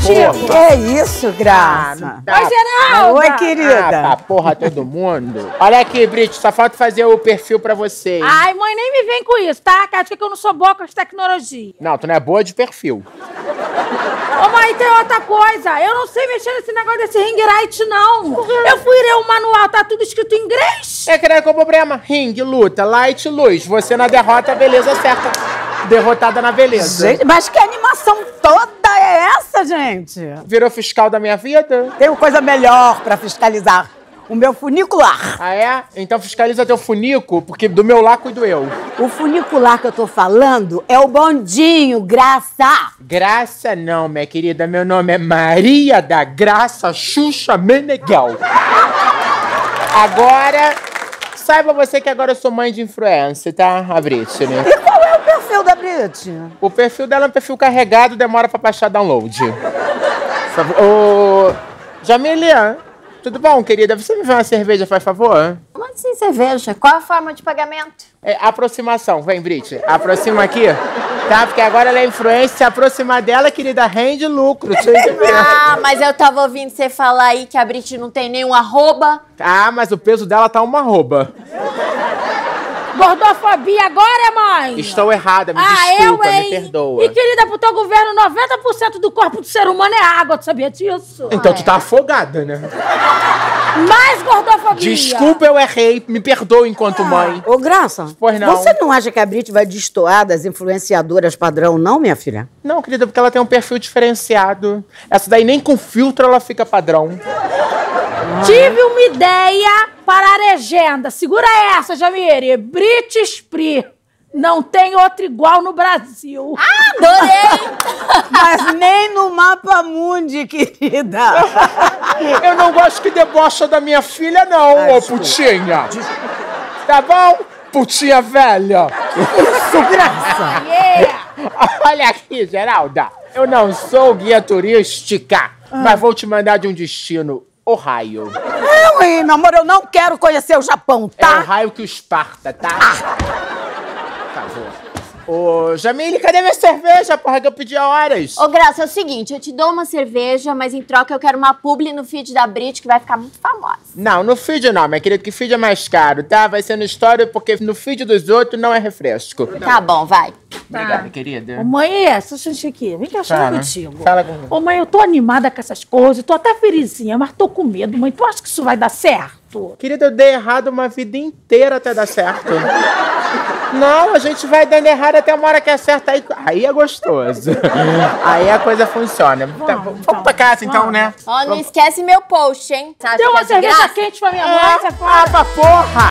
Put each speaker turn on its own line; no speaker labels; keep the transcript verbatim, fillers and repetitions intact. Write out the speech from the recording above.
contigo.
Que isso, Graça?
Ah, Oi, Geralda.
Oi, querida.
Ah, tá, porra, todo mundo. Olha aqui, Brit, só falta fazer o perfil pra você.
Ai, mãe, nem me vem com isso, tá? Que acha que eu não sou boa com as tecnologias.
Não, tu não é boa de perfil.
Ô, mãe, tem outra coisa. Eu não sei mexer nesse negócio desse ring light, não. Eu fui ler o manual, tá tudo escrito em inglês.
É, qual é o problema? Ring, luta, light, luz. Você na derrota, beleza, certa. Derrotada na beleza.
Gente, mas que animação toda é essa, gente?
Virou fiscal da minha vida?
Tenho coisa melhor pra fiscalizar. O meu funicular.
Ah, é? Então fiscaliza teu funico, porque do meu lá cuido eu.
O funicular que eu tô falando é o bondinho, Graça.
Graça não, minha querida. Meu nome é Maria da Graça Xuxa Meneghel. Agora, saiba você que agora eu sou mãe de influência, tá? A Britney.
E qual é o perfil da Britney?
O perfil dela é um perfil carregado, demora pra baixar download. Ô, Jamilian, tudo bom, querida? Você me vê uma cerveja, faz favor?
Como assim cerveja? Qual a forma de pagamento?
É, aproximação. Vem, Brit. Aproxima aqui. Tá? Porque agora ela é influência. Se aproximar dela, querida, rende lucro.
Ah, mas eu tava ouvindo você falar aí que a Brit não tem nenhum arroba.
Ah, mas o peso dela tá uma arroba.
Gordofobia agora, mãe?
Estou errada, me
ah,
desculpa,
eu,
me
hein?
perdoa.
E, querida, pro teu governo, noventa por cento do corpo do ser humano é água, tu sabia disso?
Então tu tá afogada, né?
Mais gordofobia.
Desculpa, eu errei. Me perdoa enquanto mãe.
Ô, Graça,
Pois não.
você não acha que a Brit vai destoar das influenciadoras padrão, não, minha filha?
Não, querida, porque ela tem um perfil diferenciado. Essa daí nem com filtro ela fica padrão.
Tive uma ideia para a legenda. Segura essa, Jamire. Brit Spree. Não tem outro igual no Brasil.
Ah, adorei!
Mas nem no Mapa Mundi, querida.
Eu não gosto que debocha da minha filha, não,
Ai,
ô
desculpa.
putinha. Tá bom? Putinha velha.
Isso, Graça.
Yeah.
Olha aqui, Geralda. Eu não sou guia turística,
Ah.
mas vou te mandar de um destino, Ohio.
Não, hein, meu amor, eu não quero conhecer o Japão,
É
tá?
Ohio que o Esparta, tá? Por favor. Ô, Jamile, cadê minha cerveja, porra, que eu pedi há horas?
Ô, Graça, é o seguinte, eu te dou uma cerveja, mas em troca eu quero uma publi no feed da Brit, que vai ficar muito famosa.
Não, no feed não, minha querida, que feed é mais caro, tá? Vai ser no story, porque no feed dos outros não é refresco.
Tá bom, vai.
Obrigada, querida.
Ô, mãe, essa xixi aqui. Vem cá, falar
Fala.
contigo.
Fala comigo.
Ô, mãe, eu tô animada com essas coisas, tô até felizinha, mas tô com medo, mãe. Tu acha que isso vai dar certo?
Querida, eu dei errado uma vida inteira até dar certo. Não, a gente vai dando errado até uma hora que acerta, aí, aí é gostoso. Aí a coisa funciona. Tá, vamos
então.
pra casa então, né?
Ó, não esquece meu post, hein? Sabe
Deu
que
uma
é de
cerveja
graça?
quente pra minha mãe,
Ah,
você
ah,
fala.
pra porra!